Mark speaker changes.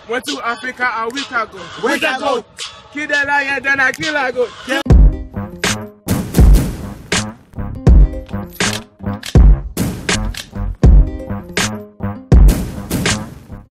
Speaker 1: Went to Africa a week ago.
Speaker 2: Week ago.
Speaker 1: Kill the lion, then I kill a goat.